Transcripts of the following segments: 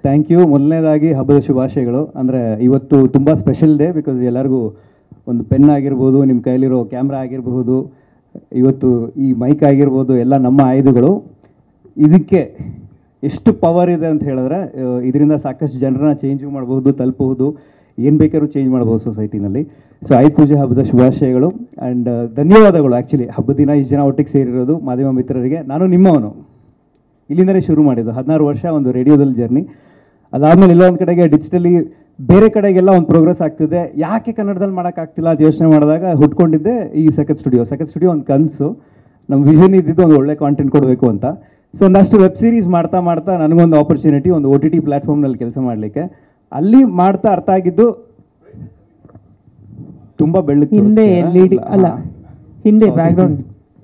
Thank you. ಮೊದಲನೇದಾಗಿ ಹಬ್ಬದ ಶುಭಾಶಯಗಳು. ಅಂದರೆ ಇವತ್ತು ತುಂಬ ಸ್ಪೆಷಲ್ ಡೇ, ಬಿಕಾಸ್ ಎಲ್ಲರಿಗೂ ಒಂದು ಪೆನ್ ಆಗಿರ್ಬೋದು, ನಿಮ್ಮ ಕೈಲಿರೋ ಕ್ಯಾಮ್ರಾ ಆಗಿರಬಹುದು, ಇವತ್ತು ಈ ಮೈಕ್ ಆಗಿರ್ಬೋದು, ಎಲ್ಲ ನಮ್ಮ ಆಯುಧಗಳು. ಇದಕ್ಕೆ ಎಷ್ಟು ಪವರ್ ಇದೆ ಅಂತ ಹೇಳಿದ್ರೆ ಇದರಿಂದ ಸಾಕಷ್ಟು ಜನರನ್ನ ಚೇಂಜ್ ಮಾಡಬಹುದು, ತಲುಪಬಹುದು, ಏನು ಬೇಕಾದ್ರೂ ಚೇಂಜ್ ಮಾಡ್ಬೋದು ಸೊಸೈಟಿನಲ್ಲಿ. ಸೊ ಆಯುಧ ಪೂಜೆ ಹಬ್ಬದ ಶುಭಾಶಯಗಳು ಆ್ಯಂಡ್ ಧನ್ಯವಾದಗಳು. ಆ್ಯಕ್ಚುಲಿ ಹಬ್ಬದ ದಿನ ಇಷ್ಟು ಜನ ಒಟ್ಟಿಗೆ ಸೇರಿರೋದು ಮಾಧ್ಯಮ ಮಿತ್ರರಿಗೆ. ನಾನು ನಿಮ್ಮವನು, ಇಲ್ಲಿಂದಲೇ ಶುರು ಮಾಡಿದ್ದು 16 ವರ್ಷ ಒಂದು ರೇಡಿಯೋದಲ್ಲಿ ಜರ್ನಿ. ಅದಾದಮೇಲೆ ಎಲ್ಲ ಒಂದು ಕಡೆಗೆ ಡಿಜಿಟಲಿ ಬೇರೆ ಕಡೆಗೆಲ್ಲ ಒಂದು ಪ್ರೋಗ್ರೆಸ್ ಆಗ್ತಿದೆ, ಯಾಕೆ ಕನ್ನಡದಲ್ಲಿ ಮಾಡೋಕ್ಕಾಗ್ತಿಲ್ಲ ಅಂತ ಯೋಚನೆ ಮಾಡಿದಾಗ ಹುಟ್ಕೊಂಡಿದ್ದೆ ಈ ಸಖತ್ ಸ್ಟುಡಿಯೋ ಒಂದು ಕನಸು. ನಮ್ಮ ವಿಷನ್ ಇದ್ದಿದ್ದು ಒಂದು ಒಳ್ಳೆ ಕಾಂಟೆಂಟ್ ಕೊಡಬೇಕು ಅಂತ. ಸೊ ಒಂದಷ್ಟು ವೆಬ್ ಸೀರೀಸ್ ಮಾಡ್ತಾ ಮಾಡ್ತಾ ನನಗೊಂದು ಆಪರ್ಚುನಿಟಿ, ಒಂದು OTT ಪ್ಲ್ಯಾಟ್ಫಾರ್ಮ್ನಲ್ಲಿ ಕೆಲಸ ಮಾಡಲಿಕ್ಕೆ. ಅಲ್ಲಿ ಮಾಡ್ತಾ ಅರ್ಥ ಆಗಿದ್ದು ತುಂಬ ಬೆಳ್ಳಕ್ಕೆ ಹಿಂದೆ LED ಅಲ್ಲ, ಹಿಂದೆ ಬ್ಯಾಕ್ಗ್ರೌಂಡ್.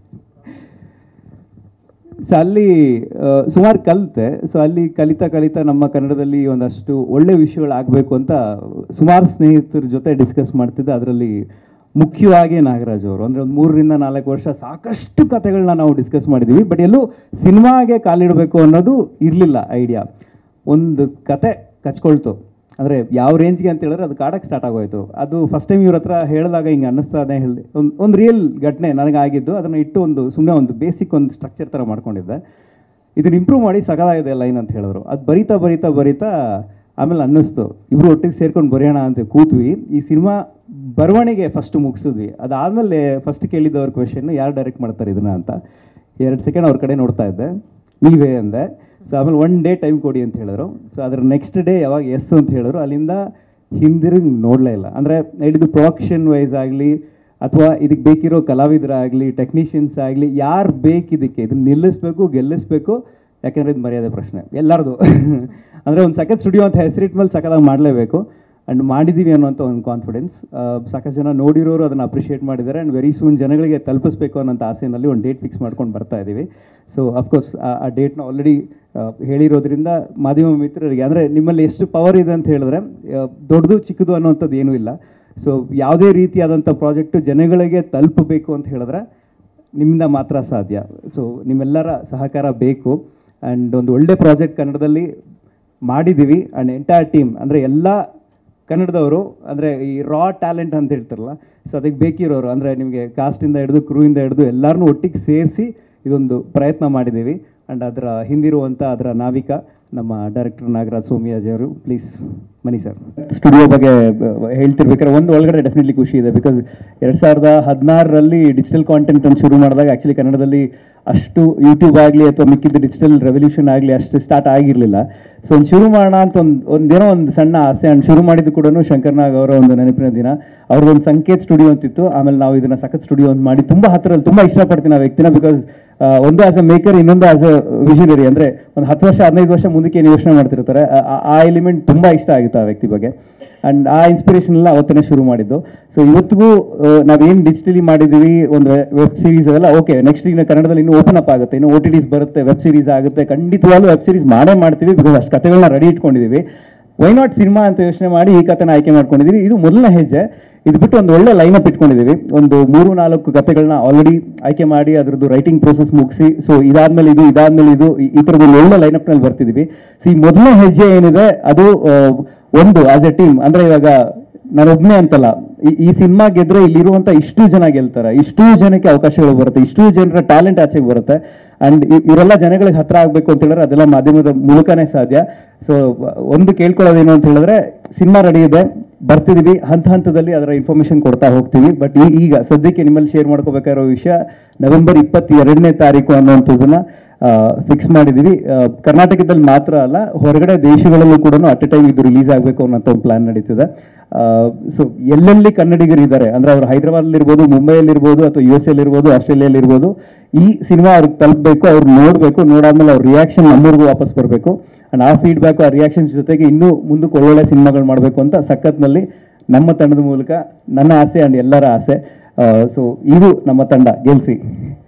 ಸೊ ಅಲ್ಲಿ ಸುಮಾರು ಕಲಿತೆ. ಸೊ ಅಲ್ಲಿ ಕಲಿತಾ ನಮ್ಮ ಕನ್ನಡದಲ್ಲಿ ಒಂದಷ್ಟು ಒಳ್ಳೆ ವಿಷಯಗಳಾಗಬೇಕು ಅಂತ ಸುಮಾರು ಸ್ನೇಹಿತರ ಜೊತೆ ಡಿಸ್ಕಸ್ ಮಾಡ್ತಿದ್ದೆ. ಅದರಲ್ಲಿ ಮುಖ್ಯವಾಗಿ ನಾಗರಾಜ್ ಅವರು, ಅಂದರೆ ಒಂದು 3 ರಿಂದ 4 ವರ್ಷ ಸಾಕಷ್ಟು ಕಥೆಗಳನ್ನ ನಾವು ಡಿಸ್ಕಸ್ ಮಾಡಿದ್ದೀವಿ. ಬಟ್ ಎಲ್ಲೂ ಸಿನಿಮಾಗೆ ಕಾಲಿಡಬೇಕು ಅನ್ನೋದು ಇರಲಿಲ್ಲ ಐಡಿಯಾ. ಒಂದು ಕತೆ ಕಚ್ಕೊಳ್ತು, ಅಂದರೆ ಯಾವ ರೇಂಜ್ಗೆ ಅಂತ ಹೇಳಿದ್ರೆ ಅದು ಕಾಡಕ್ಕೆ ಸ್ಟಾರ್ಟ್ ಆಗೋಯ್ತು. ಅದು ಫಸ್ಟ್ ಟೈಮ್ ಇವ್ರ ಹತ್ರ ಹೇಳಿದಾಗ ಹಿಂಗೆ ಅನ್ನಿಸ್ತಾನೆ ಹೇಳಿದೆ. ಒಂದು ರಿಯಲ್ ಘಟನೆ ನನಗಾಗಿದ್ದು, ಅದನ್ನು ಇಟ್ಟು ಸುಮ್ಮನೆ ಒಂದು ಬೇಸಿಕ್ ಒಂದು ಸ್ಟ್ರಕ್ಚರ್ ಥರ ಮಾಡ್ಕೊಂಡಿದ್ದೆ. ಇದನ್ನು ಇಂಪ್ರೂವ್ ಮಾಡಿ ಸಗದಾಗಿದೆ ಲೈನ್ ಅಂತ ಹೇಳಿದ್ರು. ಅದು ಬರಿತಾ ಆಮೇಲೆ ಅನ್ನಿಸ್ತು ಇಬ್ಬರು ಒಟ್ಟಿಗೆ ಸೇರ್ಕೊಂಡು ಬರೆಯೋಣ ಅಂತ ಕೂತ್ವಿ. ಈ ಸಿನಿಮಾ ಬರವಣಿಗೆ ಫಸ್ಟ್ ಮುಗಿಸಿದ್ವಿ. ಅದಾದಮೇಲೆ ಫಸ್ಟ್ ಕೇಳಿದ್ದವ್ರ ಕ್ವೆಶನ್, ಯಾರು ಡೈರೆಕ್ಟ್ ಮಾಡ್ತಾರೆ ಇದನ್ನು ಅಂತ. 2 ಸೆಕೆಂಡ್ ಅವ್ರ ಕಡೆ ನೋಡ್ತಾ ಇದ್ದೆ, ನೀವೇ ಅಂದೆ. ಸೊ ಆಮೇಲೆ 1 ಡೇ ಟೈಮ್ ಕೊಡಿ ಅಂತ ಹೇಳಿದ್ರು. ಸೊ ಅದರ ನೆಕ್ಸ್ಟ್ ಡೇ ಯಾವಾಗ ಎಸ್ ಅಂತ ಹೇಳಿದ್ರು, ಅಲ್ಲಿಂದ ಹಿಂದಿರುಗಿ ನೋಡಲೇ ಇಲ್ಲ. ಅಂದರೆ ಇದು ಪ್ರೊಡಕ್ಷನ್ ವೈಸ್ ಆಗಲಿ ಅಥವಾ ಇದಕ್ಕೆ ಬೇಕಿರೋ ಕಲಾವಿದರಾಗಲಿ, ಟೆಕ್ನಿಷಿಯನ್ಸ್ ಆಗಲಿ, ಯಾರು ಬೇಕಿದ್ದಕ್ಕೆ ಇದನ್ನು ನಿಲ್ಲಿಸ್ಬೇಕು, ಗೆಲ್ಲಿಸ್ಬೇಕು. ಯಾಕೆಂದರೆ ಇದು ಮರ್ಯಾದೆ ಪ್ರಶ್ನೆ ಎಲ್ಲರದು. ಅಂದರೆ ಒಂದು ಸಖತ್ ಸ್ಟುಡಿಯೋ ಅಂತ ಹೆಸರಿಟ್ಟ ಮೇಲೆ ಸಖತ್ತಾಗಿ ಮಾಡಲೇಬೇಕು. ಆ್ಯಂಡ್ ಮಾಡಿದ್ದೀವಿ ಅನ್ನೋಂಥ ಒಂದು ಕಾನ್ಫಿಡೆನ್ಸ್. ಸಾಕಷ್ಟು ಜನ ನೋಡಿರೋರು ಅದನ್ನು ಅಪ್ರಿಷಿಯೇಟ್ ಮಾಡಿದ್ದಾರೆ. ಆ್ಯಂಡ್ ವೆರಿ ಸೂನ್ ಜನಗಳಿಗೆ ತಲುಪಿಸ್ಬೇಕು ಅನ್ನೋಂಥ ಆಸೆಯಲ್ಲಿ ಒಂದು ಡೇಟ್ ಫಿಕ್ಸ್ ಮಾಡ್ಕೊಂಡು ಬರ್ತಾ ಇದ್ದೀವಿ. ಸೊ ಅಫ್ಕೋರ್ಸ್ ಆ ಡೇಟ್ನ ಆಲ್ರೆಡಿ ಹೇಳಿರೋದ್ರಿಂದ ಮಾಧ್ಯಮ ಮಿತ್ರರಿಗೆ, ಅಂದರೆ ನಿಮ್ಮಲ್ಲಿ ಎಷ್ಟು ಪವರ್ ಇದೆ ಅಂತ ಹೇಳಿದ್ರೆ ದೊಡ್ಡದು ಚಿಕ್ಕದು ಅನ್ನೋವಂಥದ್ದು ಏನೂ ಇಲ್ಲ. ಸೊ ಯಾವುದೇ ರೀತಿಯಾದಂಥ ಪ್ರಾಜೆಕ್ಟು ಜನಗಳಿಗೆ ತಲುಪಬೇಕು ಅಂತ ಹೇಳಿದ್ರೆ ನಿಮ್ಮಿಂದ ಮಾತ್ರ ಸಾಧ್ಯ. ಸೊ ನಿಮ್ಮೆಲ್ಲರ ಸಹಕಾರ ಬೇಕು. ಆ್ಯಂಡ್ ಒಂದು ಒಳ್ಳೆ ಪ್ರಾಜೆಕ್ಟ್ ಕನ್ನಡದಲ್ಲಿ ಮಾಡಿದ್ದೀವಿ. ಆ್ಯಂಡ್ ಎಂಟೈರ್ ಟೀಮ್, ಅಂದರೆ ಎಲ್ಲ ಕನ್ನಡದವರು, ಅಂದರೆ ಈ ರಾ ಟ್ಯಾಲೆಂಟ್ ಅಂತ ಹೇಳ್ತಾರಲ್ಲ, ಸೊ ಅದಕ್ಕೆ ಬೇಕಿರೋರು, ಅಂದರೆ ನಿಮಗೆ ಕಾಸ್ಟಿಂದ ಹಿಡಿದು ಕ್ರೂಯಿಂದ ಹಿಡಿದು ಎಲ್ಲರನ್ನೂ ಒಟ್ಟಿಗೆ ಸೇರಿಸಿ ಇದೊಂದು ಪ್ರಯತ್ನ ಮಾಡಿದ್ದೀವಿ. ಆ್ಯಂಡ್ ಅದರ ಹಿಂದಿರುವಂಥ ಅದರ ನಾವಿಕ ನಮ್ಮ ಡೈರೆಕ್ಟರ್ ನಾಗರಾಜ್ ಸೋಮಿಯಾಜಿ ಅವರು. Please money sir. ಸ್ಟುಡಿಯೋ ಬಗ್ಗೆ ಹೇಳ್ತಿರ್ಬೇಕಾದ್ರೆ ಒಂದು ಒಳಗಡೆ ಡೆಫಿನೆಟ್ಲಿ ಖುಷಿ ಇದೆ. ಬಿಕಾಸ್ 2016ರಲ್ಲಿ ಡಿಜಿಟಲ್ ಕಾಂಟೆಂಟ್ ಅಂತ ಶುರು ಮಾಡಿದಾಗ ಆ್ಯಕ್ಚುಲಿ ಕನ್ನಡದಲ್ಲಿ ಅಷ್ಟು ಯೂಟ್ಯೂಬ್ ಆಗಲಿ ಅಥವಾ ಮಿಕ್ಕಿದ್ದು ಡಿಜಿಟಲ್ ರೆವಲ್ಯೂಷನ್ ಆಗಲಿ ಅಷ್ಟು ಸ್ಟಾರ್ಟ್ ಆಗಿರಲಿಲ್ಲ. ಸೊ ಒಂದು ಶುರು ಮಾಡೋಣ ಅಂತ ಒಂದೇನೋ ಒಂದು ಸಣ್ಣ ಆಸೆ. ಆ್ಯಂಡ್ ಶುರು ಮಾಡಿದ್ದು ಕೂಡ ಶಂಕರ್ನಾಗ್ ಅವರ ಒಂದು ನೆನಪಿನ ದಿನ. ಅವ್ರದ್ದೊಂದು ಸಂಕೇತ್ ಸ್ಟುಡಿಯೋ ಅಂತಿತ್ತು. ಆಮೇಲೆ ನಾವು ಇದನ್ನು ಸಖತ್ ಸ್ಟುಡಿಯೋ ಅಂತ ಮಾಡಿ ತುಂಬ ಹತ್ತಿರಲ್ಲಿ ತುಂಬ ಇಷ್ಟಪಡ್ತೀನಿ ಆ ವ್ಯಕ್ತಿನ. ಬಿಕಾಸ್ ಒಂದು ಆಸ್ ಅ ಮೇಕರ್, ಇನ್ನೊಂದು ಆಸ್ ಅ ವಿಷನರಿ. ಅಂದರೆ ಒಂದು 10 ವರ್ಷ 15 ವರ್ಷ ಮುಂದಕ್ಕೆ ಏನು ಯೋಚನೆ ಮಾಡ್ತಿರ್ತಾರೆ, ಆ ಎಲಿಮೆಂಟ್ ತುಂಬ ಇಷ್ಟ ಆಗುತ್ತೆ ಆ ವ್ಯಕ್ತಿ ಬಗ್ಗೆ. ಆ್ಯಂಡ್ ಆ ಇನ್ಸ್ಪಿರೇಷನ್ ಎಲ್ಲ ಅವತ್ತೇ ಶುರು ಮಾಡಿದ್ದು. ಸೊ ಇವತ್ತಿಗೂ ನಾವೇನು ಡಿಜಿಟಲಿ ಮಾಡಿದ್ದೀವಿ, ಒಂದು ವೆಬ್ ಸೀರೀಸ್ ಅದೆಲ್ಲ ಓಕೆ. ನೆಕ್ಸ್ಟ್ ಈಗ ಕನ್ನಡದಲ್ಲಿ ಇನ್ನೂ ಓಪನ್ ಅಪ್ ಆಗುತ್ತೆ, ಇನ್ನು OTTs ಬರುತ್ತೆ, ವೆಬ್ ಸೀರೀಸ್ ಆಗುತ್ತೆ. ಖಂಡಿತವಾಗ್ಲೂ ವೆಬ್ ಸೀರೀಸ್ ಮಾಡ್ತೀವಿ. ಬಿಕಾಸ್ ಅಷ್ಟು ಕಥೆಗಳನ್ನ ರೆಡಿ ಇಟ್ಕೊಂಡಿದ್ದೀವಿ. ವೈ ನಾಟ್ ಸಿನಿಮಾ ಅಂತ ಯೋಚನೆ ಮಾಡಿ ಈ ಕಥೆನ ಆಯ್ಕೆ ಮಾಡ್ಕೊಂಡಿದ್ದೀವಿ. ಇದು ಮೊದಲನೇ ಹೆಜ್ಜೆ. ಇದು ಬಿಟ್ಟು ಒಂದು ಒಳ್ಳೆ ಲೈನಪ್ ಇಟ್ಕೊಂಡಿದ್ದೀವಿ. ಒಂದು 3-4 ಕಥೆಗಳನ್ನ ಆಲ್ರೆಡಿ ಆಯ್ಕೆ ಮಾಡಿ ಅದರದ್ದು ರೈಟಿಂಗ್ ಪ್ರೋಸೆಸ್ ಮುಗಿಸಿ, ಸೊ ಇದಾದ್ಮೇಲೆ ಇದು ಈ ಥರದ್ದು ಒಳ್ಳೆ ಲೈನಪ್ನಲ್ಲಿ ಬರ್ತಿದ್ದೀವಿ. ಸೊ ಈ ಮೊದಲನೇ ಹೆಜ್ಜೆ ಏನಿದೆ ಅದು ಒಂದು ಆಸ್ ಎ ಟೀಮ್, ಅಂದರೆ ಇವಾಗ ನಾನೊಬ್ಬನೇ ಅಂತಲ್ಲ, ಈ ಸಿನಿಮಾ ಗೆದ್ರೆ ಇಲ್ಲಿರುವಂಥ ಇಷ್ಟು ಜನ ಗೆಲ್ತಾರೆ, ಇಷ್ಟು ಜನಕ್ಕೆ ಅವಕಾಶಗಳು ಬರುತ್ತೆ, ಇಷ್ಟು ಜನರ ಟ್ಯಾಲೆಂಟ್ ಆಚೆಗೆ ಬರುತ್ತೆ. ಆ್ಯಂಡ್ ಇವರೆಲ್ಲ ಜನಗಳಿಗೆ ಹತ್ರ ಆಗಬೇಕು ಅಂತ ಹೇಳಿದ್ರೆ ಅದೆಲ್ಲ ಮಾಧ್ಯಮದ ಮೂಲಕನೇ ಸಾಧ್ಯ. ಸೊ ಒಂದು ಕೇಳ್ಕೊಳ್ಳೋದೇನು ಅಂತ ಹೇಳಿದ್ರೆ, ಸಿನಿಮಾ ರೆಡಿ ಇದೆ, ಬರ್ತಿದ್ದೀವಿ, ಹಂತದಲ್ಲಿ ಅದರ ಇನ್ಫಾರ್ಮೇಷನ್ ಕೊಡ್ತಾ ಹೋಗ್ತೀವಿ. ಬಟ್ ಈಗ ಸದ್ಯಕ್ಕೆ ನಿಮ್ಮಲ್ಲಿ ಶೇರ್ ಮಾಡ್ಕೋಬೇಕಾಗಿರೋ ವಿಷಯ ನವೆಂಬರ್ 22ನೇ ತಾರೀಕು ಅನ್ನೋವಂಥದ್ದನ್ನು ಫಿಕ್ಸ್ ಮಾಡಿದ್ದೀವಿ. ಕರ್ನಾಟಕದಲ್ಲಿ ಮಾತ್ರ ಅಲ್ಲ, ಹೊರಗಡೆ ದೇಶಗಳಲ್ಲೂ ಕೂಡ ಅಟ್ ಎ ಟೈಮ್ ಇದು ರಿಲೀಸ್ ಆಗಬೇಕು ಅನ್ನೋಂಥ ಒಂದು ಪ್ಲಾನ್ ನಡೀತಿದೆ. ಸೊ ಎಲ್ಲೆಲ್ಲಿ ಕನ್ನಡಿಗರು ಇದ್ದಾರೆ, ಅಂದರೆ ಅವರು ಹೈದರಾಬಾದಲ್ಲಿರ್ಬೋದು, ಮುಂಬೈಯಲ್ಲಿರ್ಬೋದು, ಅಥವಾ US ಇರ್ಬೋದು, ಆಸ್ಟ್ರೇಲಿಯಲ್ಲಿರ್ಬೋದು, ಈ ಸಿನಿಮಾ ಅವ್ರಿಗೆ ತಲುಪಬೇಕು, ಅವ್ರು ನೋಡಬೇಕು. ನೋಡಾದ್ಮೇಲೆ ಅವ್ರ ರಿಯಾಕ್ಷನ್ ನಮ್ಮೂರಿಗೂ ವಾಪಸ್ ಬರಬೇಕು. ಆ್ಯಂಡ್ ಆ ಫೀಡ್ಬ್ಯಾಕು, ಆ ರಿಯಾಕ್ಷನ್ಸ್ ಜೊತೆಗೆ ಇನ್ನೂ ಮುಂದಕ್ಕೆ ಒಳ್ಳೊಳ್ಳೆ ಸಿನಿಮಾಗಳು ಮಾಡಬೇಕು ಅಂತ ಸಖತ್ನಲ್ಲಿ ನಮ್ಮ ತಂಡದ ಮೂಲಕ ನನ್ನ ಆಸೆ ಆ್ಯಂಡ್ ಎಲ್ಲರ ಆಸೆ. ಸೊ ಇದು ನಮ್ಮ ತಂಡ ಗೆಲ್ಸಿ.